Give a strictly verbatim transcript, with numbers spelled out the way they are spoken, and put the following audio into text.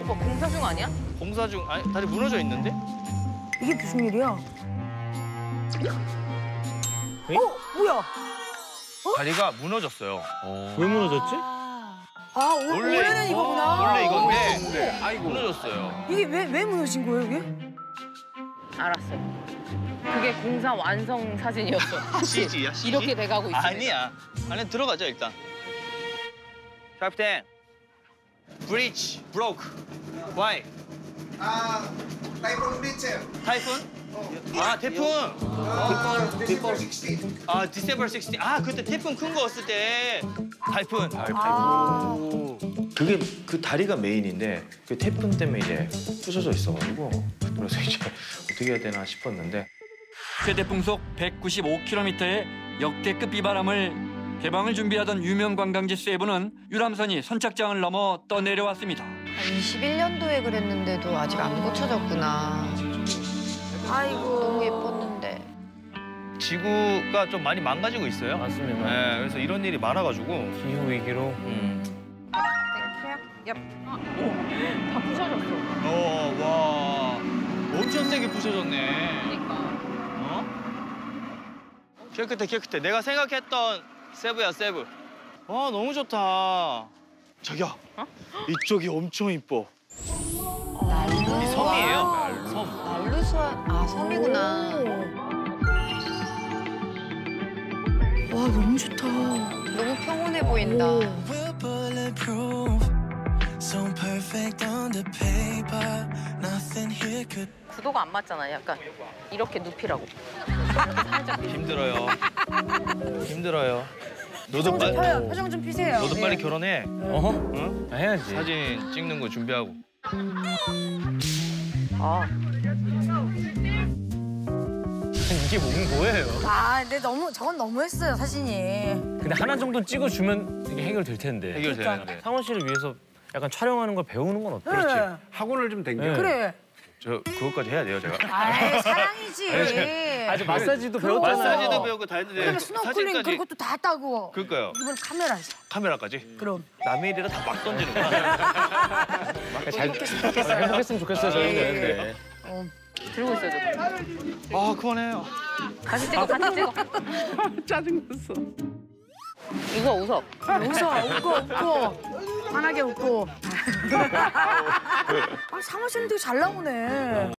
오빠 공사 중 아니야? 공사 중 아니 다리 무너져 있는데? 이게 무슨 일이야? 어? 에이? 뭐야? 다리가 무너졌어요. 왜 무너졌지? 아, 오, 원래 원래는 이거구나. 원래 이건데 아이고 무너졌어요. 이게 왜, 왜 무너진 거예요, 이게? 알았어요. 그게 공사 완성 사진이었어. 씨지야, 씨지? 이렇게 돼가고 있어. 아니야. 안에 들어가자 일단. 캡틴. 브리지 broke. Why? Ah, typhoon breacher. 타이푼? 아 태풍. December sixteenth. 아 디세버 식스틴. 아 그때 태풍 큰 거 왔을 때. 타이푼. 아. 그게 그 다리가 메인인데 그 태풍 때문에 이제 부서져 있어가지고 그래서 이제 어떻게 해야 되나 싶었는데 최대 풍속 백구십오 킬로미터의 역대급 비바람을 개방을 준비하던 유명 관광지 세부는 유람선이 선착장을 넘어 떠내려왔습니다. 이십일 년도에 그랬는데도 아직 안 고쳐졌구나. 아이고. 너무 예뻤는데. 지구가 좀 많이 망가지고 있어요. 맞습니다. 네, 그래서 이런 일이 많아가지고. 기후 위기로 음. 다 부서졌어. 어, 와. 엄청 세게 부서졌네. 그러니까. 어? 깨끗해, 깨끗해. 내가 생각했던 세부야, 세부. 와, 너무 좋다. 자기야, 어? 이쪽이 엄청 이뻐. 난루. 이 섬이에요. 섬. 난루수아. 아, 섬이구나. 와, 너무 좋다. 너무 평온해 보인다. We're bulletproof, so perfect on the paper. Nothing here could. 구도가 안 맞잖아. 약간 이렇게 눕히라고. 힘들어요. 힘들어요. 표정 너도 좀 펴요. 빨리, 표정 좀 피세요. 너도 네. 빨리 결혼해. 어허? 응? 아, 해야지. 사진 찍는 거 준비하고. 아, 이게 뭐, 뭐예요? 아, 근데 너무, 저건 너무했어요, 사진이. 근데 하나 정도 찍어주면 이게 해결될 텐데. 해결되는데. 상원 씨를 위해서 약간 촬영하는 걸 배우는 건 어때요? 그렇지. 학원을 좀 댕겨. 그래. 저 그것까지 해야 돼요, 제가. 아이, 사랑이지. 아주 마사지도 그럼. 배웠잖아요. 마사지도 배우고 다 했는데 그다음에 스노클링 사진까지. 그리고 또 다 따고. 그러니까요. 이번 카메라에서. 카메라까지. 그럼. 남의 일이라 다 막 던지는 거야. 잘 행복했으면 좋겠어요, 저희는. 네. 어. 들고 있어, 저. 아, 그만해요. 같이 찍어, 같이 찍어. 짜증났어. 이거 웃어. 웃어, 웃고, 웃고. 환하게 웃고. 아, 상원 씨는 되게 잘 나오네.